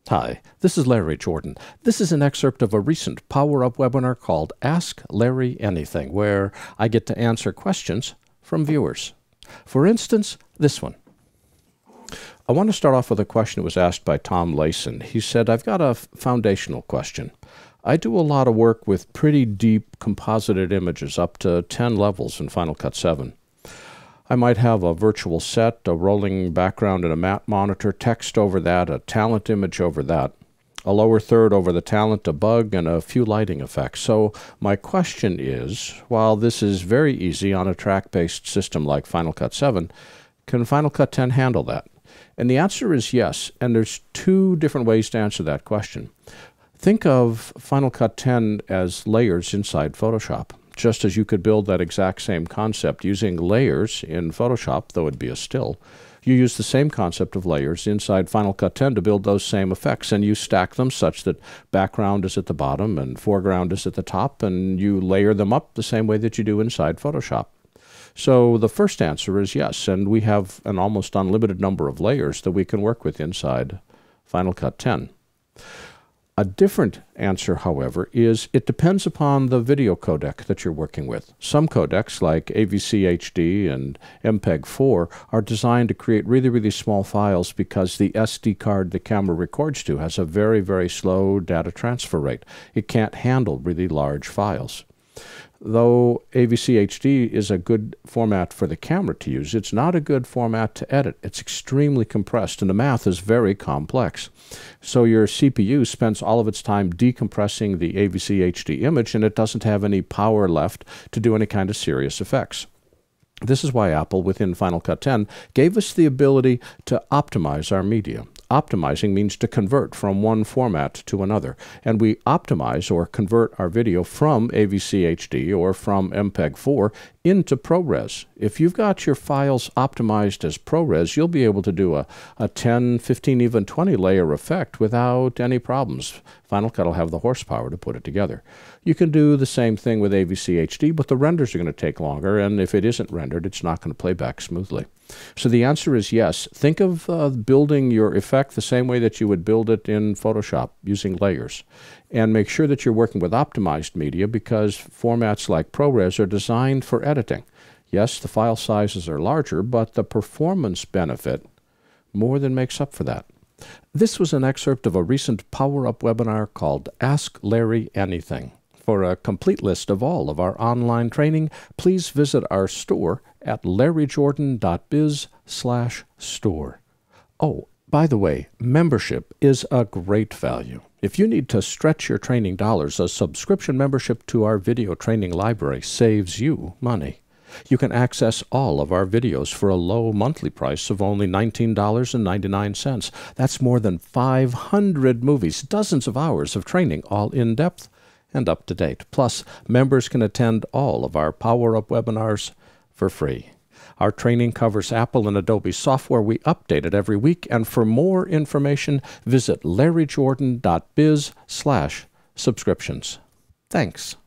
Hi, this is Larry Jordan. This is an excerpt of a recent Power Up webinar called Ask Larry Anything, where I get to answer questions from viewers. For instance, this one. I want to start off with a question that was asked by Tom Leis. He said, I've got a foundational question. I do a lot of work with pretty deep composited images, up to 10 levels in Final Cut 7. I might have a virtual set, a rolling background and a matte monitor, text over that, a talent image over that, a lower third over the talent, a bug, and a few lighting effects. So my question is, while this is very easy on a track-based system like Final Cut 7, can Final Cut 10 handle that? And the answer is yes, and there's two different ways to answer that question. Think of Final Cut 10 as layers inside Photoshop. Just as you could build that exact same concept using layers in Photoshop, though it'd be a still, you use the same concept of layers inside Final Cut 10 to build those same effects, and you stack them such that background is at the bottom and foreground is at the top, and you layer them up the same way that you do inside Photoshop. So the first answer is yes, and we have an almost unlimited number of layers that we can work with inside Final Cut 10. A different answer, however, is it depends upon the video codec that you're working with. Some codecs, like AVC HD and MPEG-4, are designed to create really, really small files because the SD card the camera records to has a very, very slow data transfer rate. It can't handle really large files. Though AVC HD is a good format for the camera to use, it's not a good format to edit. It's extremely compressed, and the math is very complex. So your CPU spends all of its time decompressing the AVC HD image, and it doesn't have any power left to do any kind of serious effects. This is why Apple, within Final Cut 10, gave us the ability to optimize our media. Optimizing means to convert from one format to another, and we optimize or convert our video from AVC HD or from MPEG-4 into ProRes. If you've got your files optimized as ProRes, you'll be able to do a 10, 15, even 20 layer effect without any problems. Final Cut will have the horsepower to put it together. You can do the same thing with AVC HD, but the renders are going to take longer, and if it isn't rendered, it's not going to play back smoothly. So the answer is yes. Think of building your effect the same way that you would build it in Photoshop using layers. And make sure that you're working with optimized media because formats like ProRes are designed for editing. Yes, the file sizes are larger, but the performance benefit more than makes up for that. This was an excerpt of a recent Power Up webinar called Ask Larry Anything. For a complete list of all of our online training, please visit our store at larryjordan.biz/store. Oh, by the way, membership is a great value. If you need to stretch your training dollars, a subscription membership to our video training library saves you money. You can access all of our videos for a low monthly price of only $19.99. That's more than 500 movies, dozens of hours of training, all in-depth and up-to-date. Plus, members can attend all of our Power Up webinars for free. Our training covers Apple and Adobe software. We update it every week. And for more information, visit larryjordan.biz/subscriptions. Thanks.